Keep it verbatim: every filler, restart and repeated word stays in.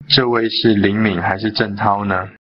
这位是林敏还是郑涛呢？